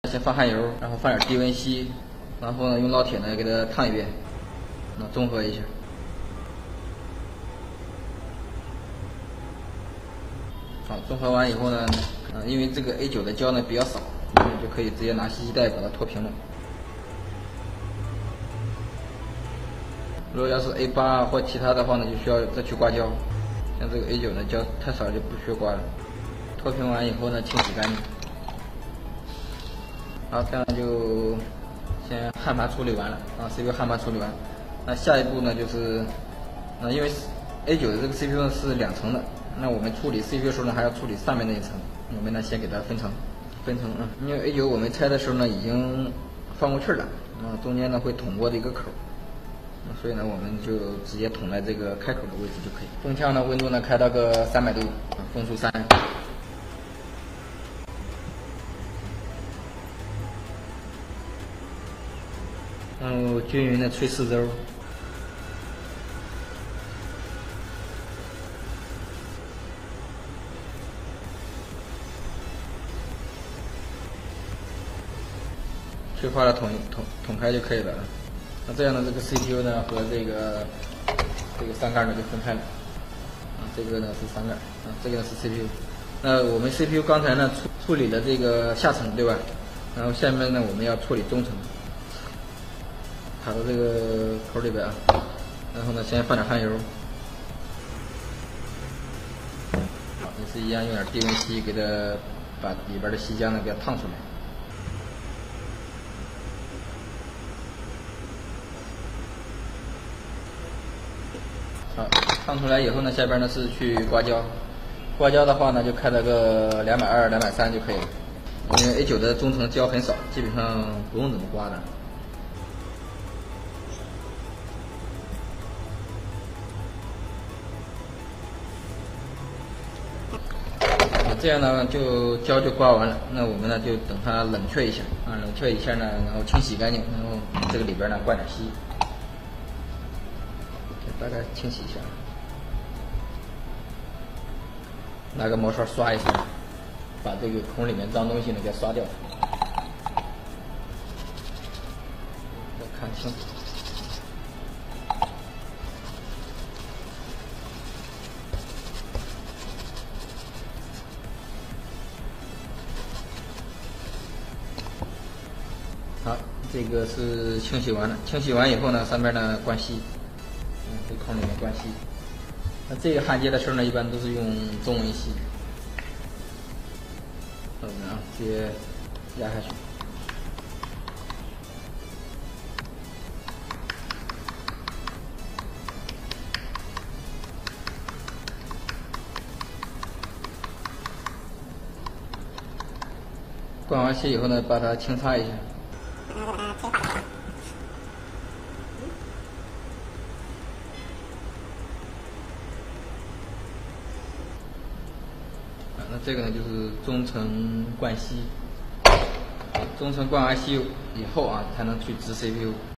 先放汗油，然后放点低温锡，然后呢用烙铁呢给它烫一遍，中和一下。好，中和完以后呢，因为这个 A9 的胶呢比较少，就可以直接拿锡带把它脱平了。如果要是 A8 或其他的话呢，就需要再去刮胶。像这个 A9 呢胶太少就不需要刮了。脱平完以后呢，清洗干净。好，这样就先焊盘处理完了CPU 焊盘处理完。那下一步呢就是，因为 A9 的这个 CPU 是2层的，那我们处理 CPU 的时候呢，还要处理上面那一层。我们呢先给它分层，因为 A9 我们拆的时候呢已经放过气了，中间呢会捅过的一个口。所以呢，我们就直接捅在这个开口的位置就可以。风枪的温度呢开到个300度，风速3。然后均匀的吹4周。吹化了捅开就可以了。那这样呢，这个 CPU 呢和这个三杆呢就分开了。这个呢是三杆，这个是 CPU。那我们 CPU 刚才呢处理了这个下层，对吧？然后下面呢我们要处理中层，卡到这个口里边啊。然后呢，先放点汗油，也是一样，用点低温锡给它把里边的锡浆呢给它烫出来。好，烫出来以后呢，下边呢是去刮胶。刮胶的话呢，就开到个220、230就可以了。因为 A9 的中层胶很少，基本上不用怎么刮的。这样呢，胶就刮完了。那我们呢就等它冷却一下冷却一下呢，然后清洗干净，然后这个里边呢灌点锡，大概清洗一下，拿个毛刷刷一下，把这个孔里面脏东西呢给刷掉。我看清楚。好，这个是清洗完了。清洗完以后呢，上边呢灌锡，这孔里面灌锡。那这个焊接的时候呢，一般都是用中文锡。直接压下去。灌完锡以后呢，把它轻擦一下。那这个呢就是中层灌锡，中层灌完锡以后才能去直 CPU。